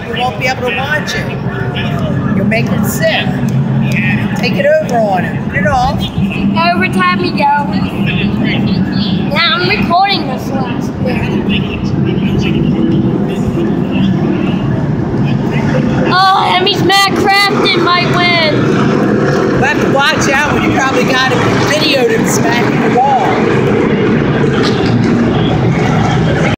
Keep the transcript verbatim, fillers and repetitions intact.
you won't be able to watch it. You'll make it sick. Take it over on it. Put it off. Every time we go. Now I'm recording this last bit. Oh, that means Matt Crafton might win. You'll have to watch out when you probably got him videoed him smacking the wall.